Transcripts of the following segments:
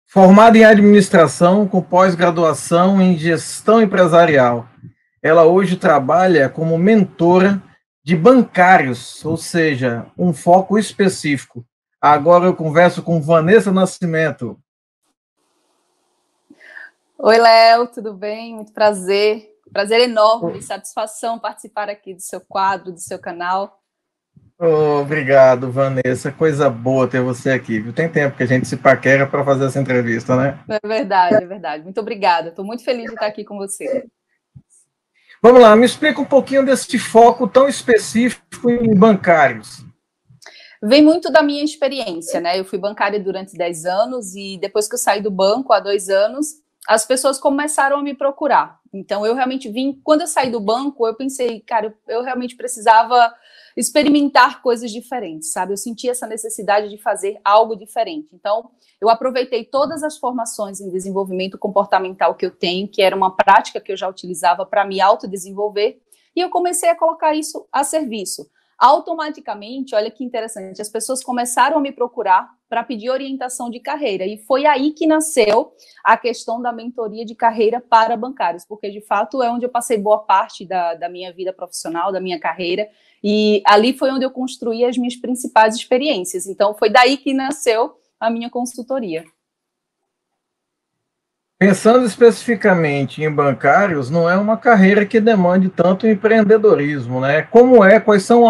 Formada em administração, com pós-graduação em gestão empresarial. Ela hoje trabalha como mentora de bancários, ou seja, um foco específico. Agora eu converso com Vanessa Nascimento. Oi, Léo, tudo bem? Muito prazer. Prazer enorme, satisfação participar aqui do seu quadro, do seu canal. Obrigado, Vanessa. Coisa boa ter você aqui, viu? Tem tempo que a gente se paquera para fazer essa entrevista, né? É verdade, é verdade. Muito obrigada. Estou muito feliz de estar aqui com você. Vamos lá, me explica um pouquinho desse foco tão específico em bancários. Vem muito da minha experiência, né? Eu fui bancária durante 10 anos e depois que eu saí do banco há 2 anos, as pessoas começaram a me procurar. Então, eu realmente quando eu saí do banco, eu pensei, cara, eu realmente precisava experimentar coisas diferentes, sabe? Eu senti essa necessidade de fazer algo diferente. Então, eu aproveitei todas as formações em desenvolvimento comportamental que eu tenho, que era uma prática que eu já utilizava para me autodesenvolver, e eu comecei a colocar isso a serviço. Automaticamente, olha que interessante, as pessoas começaram a me procurar para pedir orientação de carreira, e foi aí que nasceu a questão da mentoria de carreira para bancários, porque de fato é onde eu passei boa parte da minha vida profissional, da minha carreira, e ali foi onde eu construí as minhas principais experiências. Então foi daí que nasceu a minha consultoria. Pensando especificamente em bancários, não é uma carreira que demande tanto empreendedorismo, né? Quais são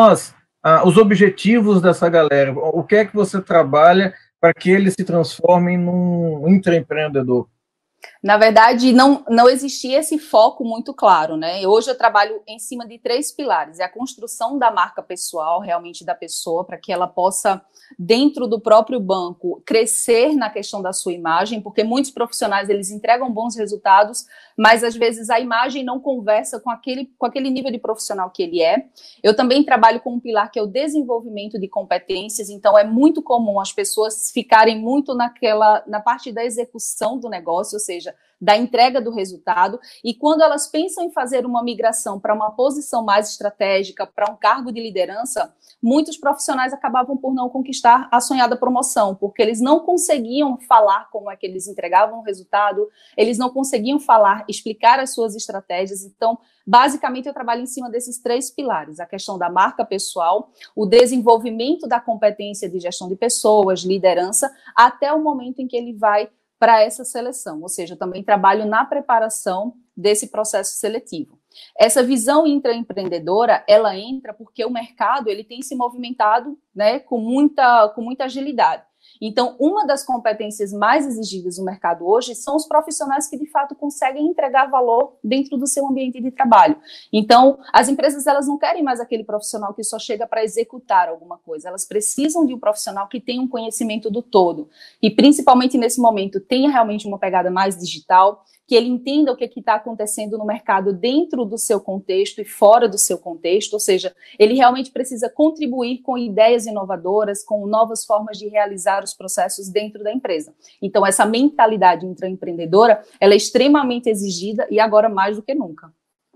os objetivos dessa galera? O que é que você trabalha para que eles se transformem num intraempreendedor? Na verdade, não existia esse foco muito claro, né? Hoje eu trabalho em cima de 3 pilares. É a construção da marca pessoal, realmente da pessoa, para que ela possa, dentro do próprio banco, crescer na questão da sua imagem, porque muitos profissionais, eles entregam bons resultados, mas às vezes a imagem não conversa com aquele nível de profissional que ele é. Eu também trabalho com um pilar que é o desenvolvimento de competências, então é muito comum as pessoas ficarem muito na parte da execução do negócio, ou seja, da entrega do resultado, e quando elas pensam em fazer uma migração para uma posição mais estratégica, para um cargo de liderança, muitos profissionais acabavam por não conquistar a sonhada promoção, porque eles não conseguiam falar como é que eles entregavam o resultado, eles não conseguiam falar, explicar as suas estratégias. Então, basicamente, eu trabalho em cima desses 3 pilares: a questão da marca pessoal, o desenvolvimento da competência de gestão de pessoas, liderança, até o momento em que ele vai para essa seleção, ou seja, eu também trabalho na preparação desse processo seletivo. Essa visão intraempreendedora, ela entra porque o mercado ele tem se movimentado, né, com muita agilidade. Então, uma das competências mais exigidas no mercado hoje são os profissionais que, de fato, conseguem entregar valor dentro do seu ambiente de trabalho. Então, as empresas, elas não querem mais aquele profissional que só chega para executar alguma coisa. Elas precisam de um profissional que tenha um conhecimento do todo. E, principalmente nesse momento, tenha realmente uma pegada mais digital, que ele entenda o que está acontecendo no mercado dentro do seu contexto e fora do seu contexto, ou seja, ele realmente precisa contribuir com ideias inovadoras, com novas formas de realizar os processos dentro da empresa. Então, essa mentalidade intraempreendedora, ela é extremamente exigida e agora mais do que nunca.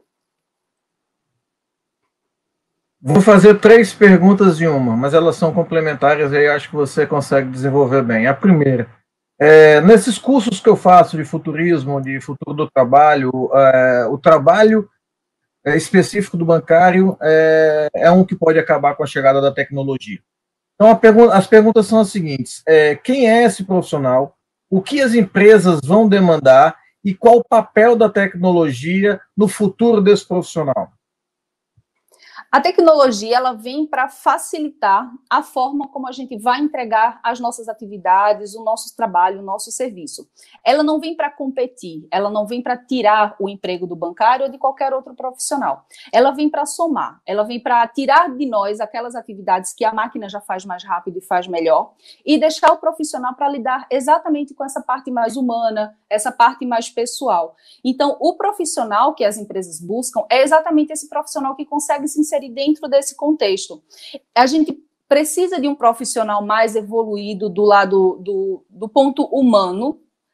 Vou fazer 3 perguntas em uma, mas elas são complementares e aí acho que você consegue desenvolver bem. A primeira, nesses cursos que eu faço de futurismo, de futuro do trabalho, o trabalho específico do bancário é um que pode acabar com a chegada da tecnologia. Então, as perguntas são as seguintes: quem é esse profissional? O que as empresas vão demandar? E qual o papel da tecnologia no futuro desse profissional? A tecnologia, ela vem para facilitar a forma como a gente vai entregar as nossas atividades, o nosso trabalho, o nosso serviço. Ela não vem para competir, ela não vem para tirar o emprego do bancário ou de qualquer outro profissional. Ela vem para somar, ela vem para tirar de nós aquelas atividades que a máquina já faz mais rápido e faz melhor e deixar o profissional para lidar exatamente com essa parte mais humana, essa parte mais pessoal. Então, o profissional que as empresas buscam é exatamente esse profissional que consegue se inserir dentro desse contexto. A gente precisa de um profissional mais evoluído do lado do ponto humano,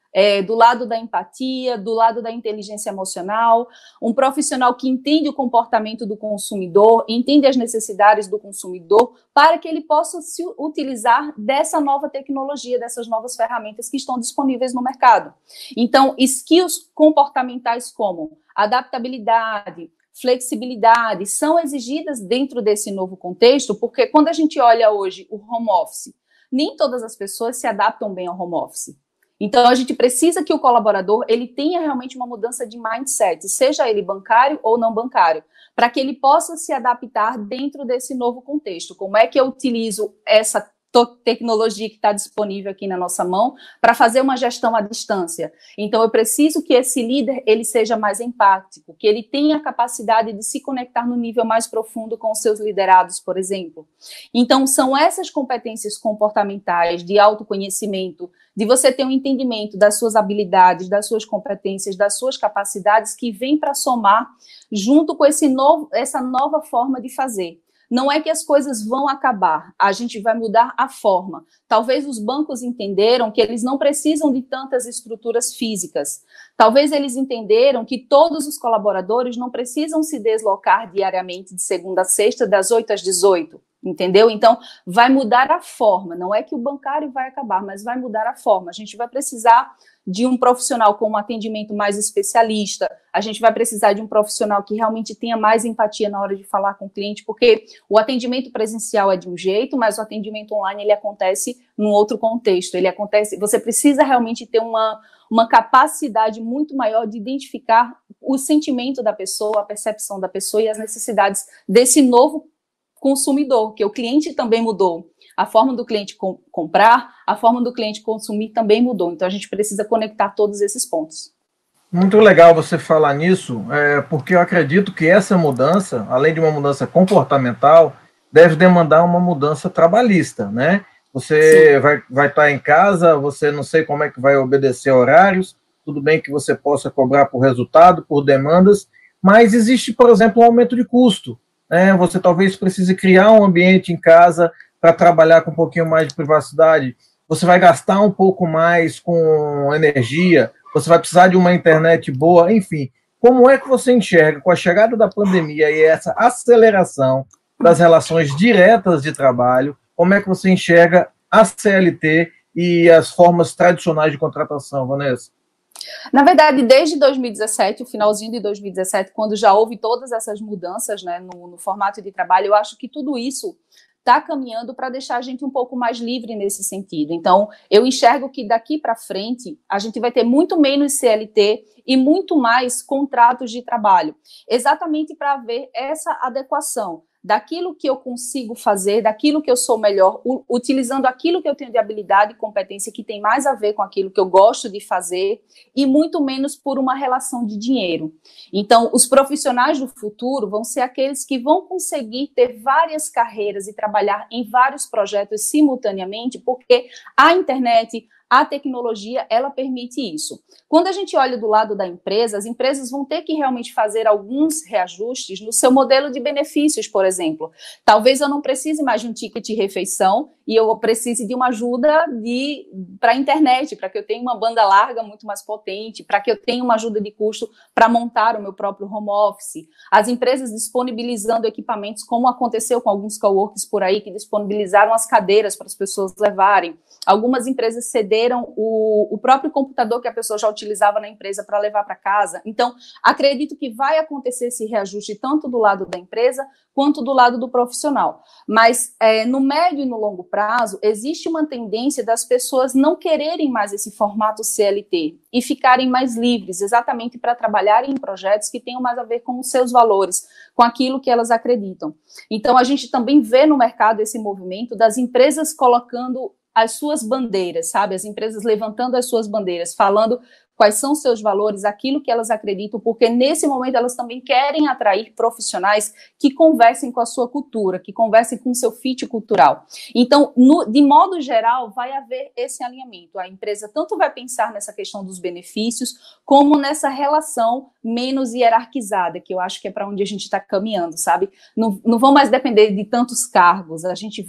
do lado da empatia, do lado da inteligência emocional, um profissional que entende o comportamento do consumidor, entende as necessidades do consumidor, para que ele possa se utilizar dessa nova tecnologia, dessas novas ferramentas que estão disponíveis no mercado. Então, skills comportamentais como adaptabilidade, flexibilidade, são exigidas dentro desse novo contexto, porque quando a gente olha hoje o home office, nem todas as pessoas se adaptam bem ao home office. Então, a gente precisa que o colaborador ele tenha realmente uma mudança de mindset, seja ele bancário ou não bancário, para que ele possa se adaptar dentro desse novo contexto. Como é que eu utilizo essa tecnologia que está disponível aqui na nossa mão para fazer uma gestão à distância? Então, eu preciso que esse líder ele seja mais empático, que ele tenha a capacidade de se conectar no nível mais profundo com os seus liderados, por exemplo. Então, são essas competências comportamentais de autoconhecimento, de você ter um entendimento das suas habilidades, das suas competências, das suas capacidades que vem para somar junto com essa nova forma de fazer. Não é que as coisas vão acabar, a gente vai mudar a forma. Talvez os bancos entenderam que eles não precisam de tantas estruturas físicas. Talvez eles entenderam que todos os colaboradores não precisam se deslocar diariamente de segunda a sexta, das 8 às 18. Entendeu? Então, vai mudar a forma. Não é que o bancário vai acabar, mas vai mudar a forma. A gente vai precisar de um profissional com um atendimento mais especialista, a gente vai precisar de um profissional que realmente tenha mais empatia na hora de falar com o cliente, porque o atendimento presencial é de um jeito, mas o atendimento online ele acontece num outro contexto. Você precisa realmente ter uma capacidade muito maior de identificar o sentimento da pessoa, a percepção da pessoa e as necessidades desse novo consumidor, que o cliente também mudou. A forma do cliente comprar, a forma do cliente consumir também mudou. Então, a gente precisa conectar todos esses pontos. Muito legal você falar nisso, porque eu acredito que essa mudança, além de uma mudança comportamental, deve demandar uma mudança trabalhista, né? Você vai estar em casa, você não sei como é que vai obedecer horários, tudo bem que você possa cobrar por resultado, por demandas, mas existe, por exemplo, um aumento de custo. Você talvez precise criar um ambiente em casa para trabalhar com um pouquinho mais de privacidade, você vai gastar um pouco mais com energia, você vai precisar de uma internet boa, enfim. Como é que você enxerga, com a chegada da pandemia e essa aceleração das relações diretas de trabalho, como é que você enxerga a CLT e as formas tradicionais de contratação, Vanessa? Na verdade, desde 2017, o finalzinho de 2017, quando já houve todas essas mudanças, né, no formato de trabalho, eu acho que tudo isso está caminhando para deixar a gente um pouco mais livre nesse sentido. Então, eu enxergo que daqui para frente a gente vai ter muito menos CLT e muito mais contratos de trabalho, exatamente para haver essa adequação daquilo que eu consigo fazer, daquilo que eu sou melhor, utilizando aquilo que eu tenho de habilidade e competência que tem mais a ver com aquilo que eu gosto de fazer e muito menos por uma relação de dinheiro. Então, os profissionais do futuro vão ser aqueles que vão conseguir ter várias carreiras e trabalhar em vários projetos simultaneamente, porque a internet, a tecnologia, ela permite isso. Quando a gente olha do lado da empresa, as empresas vão ter que realmente fazer alguns reajustes no seu modelo de benefícios, por exemplo. Talvez eu não precise mais de um ticket de refeição e eu precise de uma ajuda para a internet, para que eu tenha uma banda larga muito mais potente, para que eu tenha uma ajuda de custo para montar o meu próprio home office. As empresas disponibilizando equipamentos, como aconteceu com alguns coworks por aí, que disponibilizaram as cadeiras para as pessoas levarem. Algumas empresas cederam o próprio computador que a pessoa já utilizava na empresa para levar para casa. Então, acredito que vai acontecer esse reajuste tanto do lado da empresa quanto do lado do profissional. Mas no médio e no longo prazo, existe uma tendência das pessoas não quererem mais esse formato CLT e ficarem mais livres, exatamente para trabalharem em projetos que tenham mais a ver com os seus valores, com aquilo que elas acreditam. Então, a gente também vê no mercado esse movimento das empresas colocando as suas bandeiras, sabe? As empresas levantando as suas bandeiras, falando quais são os seus valores, aquilo que elas acreditam, porque nesse momento elas também querem atrair profissionais que conversem com a sua cultura, que conversem com o seu fit cultural. Então, de modo geral, vai haver esse alinhamento. A empresa tanto vai pensar nessa questão dos benefícios, como nessa relação menos hierarquizada, que eu acho que é para onde a gente está caminhando, sabe? Não vão mais depender de tantos cargos, a gente vai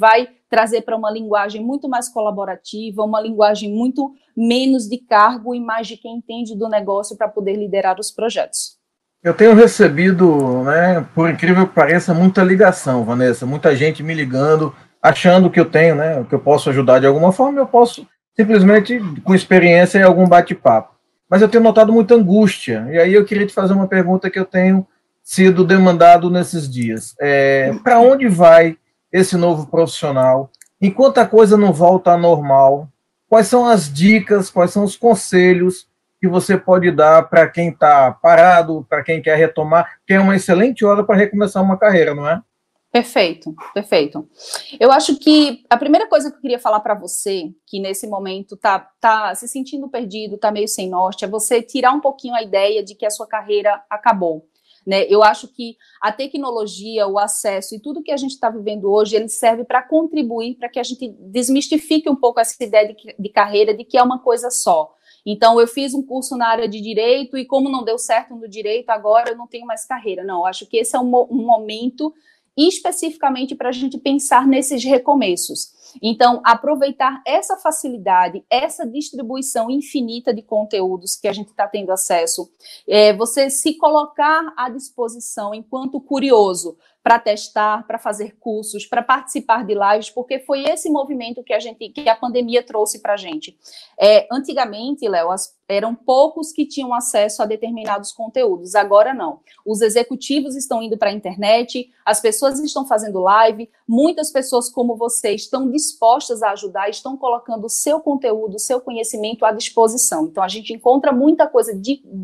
trazer para uma linguagem muito mais colaborativa, uma linguagem muito menos de cargo e mais de quem entende do negócio para poder liderar os projetos. Eu tenho recebido, né, por incrível que pareça, muita ligação, Vanessa, muita gente me ligando, achando que eu tenho, né, que eu posso ajudar de alguma forma, eu posso simplesmente com experiência em algum bate-papo. Mas eu tenho notado muita angústia, e aí eu queria te fazer uma pergunta que eu tenho sido demandado nesses dias. Para onde vai esse novo profissional? Enquanto a coisa não volta à normal, quais são as dicas, quais são os conselhos que você pode dar para quem está parado, para quem quer retomar, que é uma excelente hora para recomeçar uma carreira, não é? Perfeito, perfeito. Eu acho que a primeira coisa que eu queria falar para você, que nesse momento tá se sentindo perdido, tá meio sem norte, é você tirar um pouquinho a ideia de que a sua carreira acabou. Né? Eu acho que a tecnologia, o acesso e tudo que a gente está vivendo hoje, ele serve para contribuir para que a gente desmistifique um pouco essa ideia de carreira, de que é uma coisa só. Então, eu fiz um curso na área de direito e como não deu certo no direito, agora eu não tenho mais carreira. Não, eu acho que esse é um momento especificamente para a gente pensar nesses recomeços. Então, aproveitar essa facilidade, essa distribuição infinita de conteúdos que a gente está tendo acesso, você se colocar à disposição enquanto curioso para testar, para fazer cursos, para participar de lives, porque foi esse movimento que a pandemia trouxe para a gente. Antigamente, Léo, eram poucos que tinham acesso a determinados conteúdos, agora não. Os executivos estão indo para a internet, as pessoas estão fazendo live, muitas pessoas como você estão dispostas a ajudar, estão colocando o seu conteúdo, o seu conhecimento à disposição. Então, a gente encontra muita coisa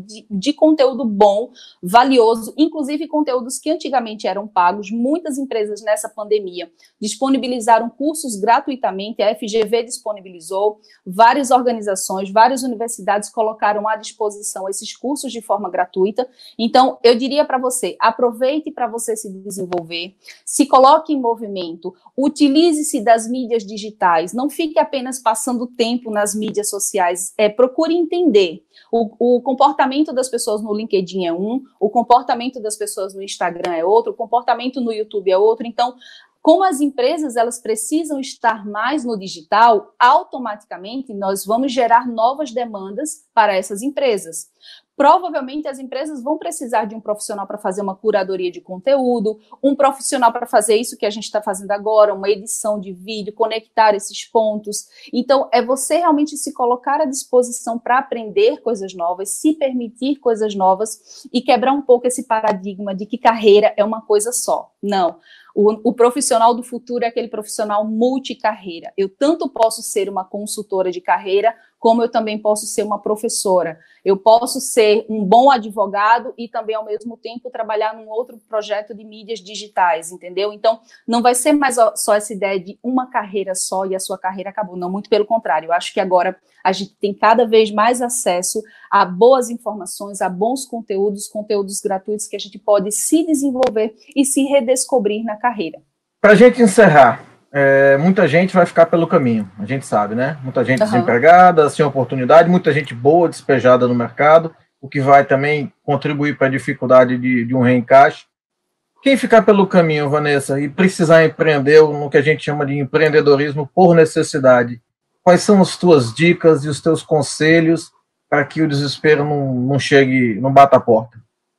de conteúdo bom, valioso, inclusive conteúdos que antigamente eram pagos. Muitas empresas nessa pandemia disponibilizaram cursos gratuitamente, a FGV disponibilizou, várias organizações, várias universidades colocaram à disposição esses cursos de forma gratuita. Então, eu diria para você, aproveite para você se desenvolver, se coloque em movimento, utilize-se das mídias digitais, não fique apenas passando tempo nas mídias sociais, procure entender. O comportamento das pessoas no LinkedIn é um, o comportamento das pessoas no Instagram é outro, o comportamento no YouTube é outro. Então, como as empresas elas precisam estar mais no digital, automaticamente nós vamos gerar novas demandas para essas empresas. Provavelmente as empresas vão precisar de um profissional para fazer uma curadoria de conteúdo, um profissional para fazer isso que a gente está fazendo agora, uma edição de vídeo, conectar esses pontos. Então, é você realmente se colocar à disposição para aprender coisas novas, se permitir coisas novas e quebrar um pouco esse paradigma de que carreira é uma coisa só. Não. O profissional do futuro é aquele profissional multicarreira. Eu tanto posso ser uma consultora de carreira, como eu também posso ser uma professora. Eu posso ser um bom advogado e também, ao mesmo tempo, trabalhar num outro projeto de mídias digitais, entendeu? Então, não vai ser mais só essa ideia de uma carreira só e a sua carreira acabou. Não, muito pelo contrário. Eu acho que agora a gente tem cada vez mais acesso a boas informações, a bons conteúdos gratuitos que a gente pode se desenvolver e se redescobrir na carreira. Para a gente encerrar, muita gente vai ficar pelo caminho, a gente sabe, né? Muita gente desempregada, sem oportunidade, muita gente boa despejada no mercado, o que vai também contribuir para a dificuldade de um reencaixe. Quem ficar pelo caminho, Vanessa, e precisar empreender no que a gente chama de empreendedorismo por necessidade, quais são as tuas dicas e os teus conselhos para que o desespero não chegue, não bata a porta?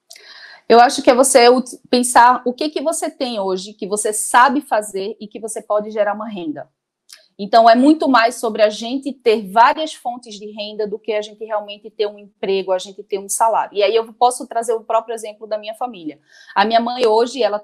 Eu acho que é você pensar o que você tem hoje, que você sabe fazer e que você pode gerar uma renda. Então, é muito mais sobre a gente ter várias fontes de renda do que a gente realmente ter um emprego, a gente ter um salário. E aí eu posso trazer o próprio exemplo da minha família. A minha mãe hoje, ela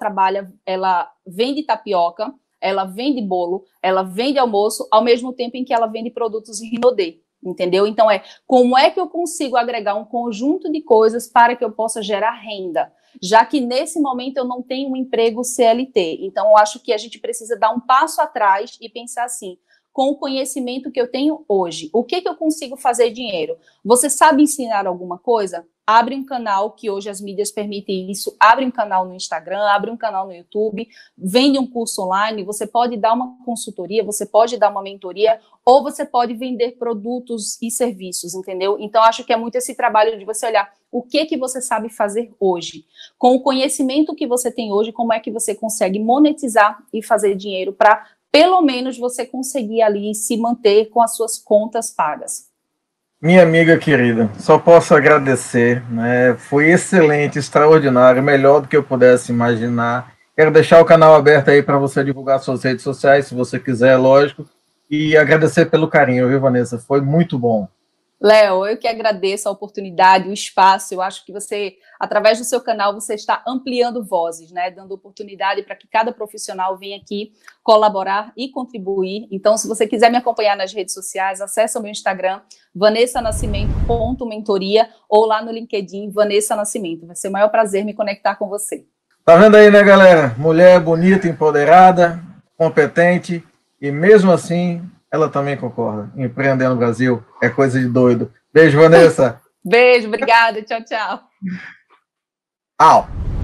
vende tapioca, ela vende bolo, ela vende almoço, ao mesmo tempo em que ela vende produtos Rinodê. Entendeu? Então, como é que eu consigo agregar um conjunto de coisas para que eu possa gerar renda? Já que nesse momento eu não tenho um emprego CLT. Então, eu acho que a gente precisa dar um passo atrás e pensar assim, com o conhecimento que eu tenho hoje, o que eu consigo fazer dinheiro? Você sabe ensinar alguma coisa? Abre um canal, que hoje as mídias permitem isso, abre um canal no Instagram, abre um canal no YouTube, vende um curso online, você pode dar uma consultoria, você pode dar uma mentoria, ou você pode vender produtos e serviços, entendeu? Então, acho que é muito esse trabalho de você olhar o que você sabe fazer hoje. Com o conhecimento que você tem hoje, como é que você consegue monetizar e fazer dinheiro para pelo menos você conseguir ali se manter com as suas contas pagas. Minha amiga querida, só posso agradecer, né? Foi excelente, extraordinário, melhor do que eu pudesse imaginar. Quero deixar o canal aberto aí para você divulgar suas redes sociais, se você quiser, lógico. E agradecer pelo carinho, viu, Vanessa? Foi muito bom. Léo, eu que agradeço a oportunidade, o espaço. Eu acho que você, através do seu canal, você está ampliando vozes, né? Dando oportunidade para que cada profissional venha aqui colaborar e contribuir. Então, se você quiser me acompanhar nas redes sociais, acesse o meu Instagram, vanessanascimento.mentoria, ou lá no LinkedIn, Vanessa Nascimento. Vai ser o maior prazer me conectar com você. Tá vendo aí, né, galera? Mulher bonita, empoderada, competente, e mesmo assim, ela também concorda. Empreender no Brasil é coisa de doido. Beijo, Vanessa. Beijo, obrigada, tchau, tchau. Au.